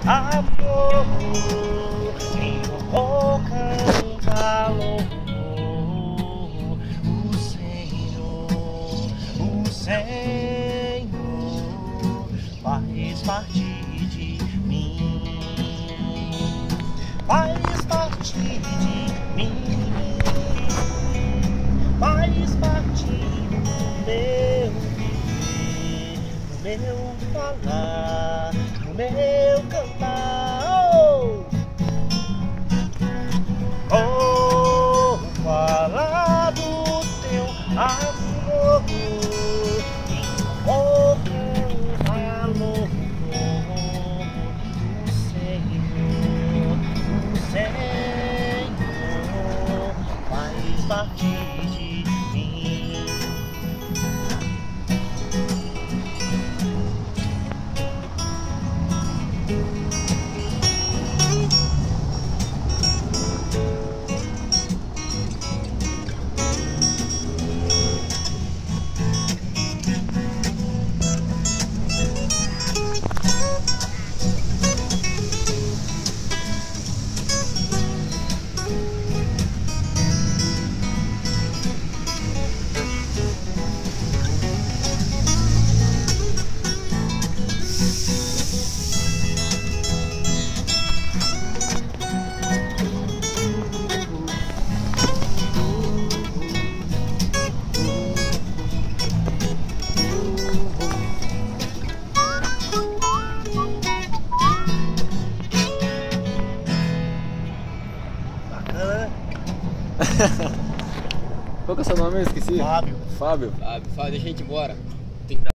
amor, invocando um calor. O Senhor faz parte de mim, faz parte de mim, faz parte do meu viver, do meu falar, do meu cantar. Oh, falar do teu amor, invocar o valor. O Senhor faz parte de mim. Qual que é o seu nome? Eu esqueci. Fábio. Fábio. Fábio, deixa a gente embora.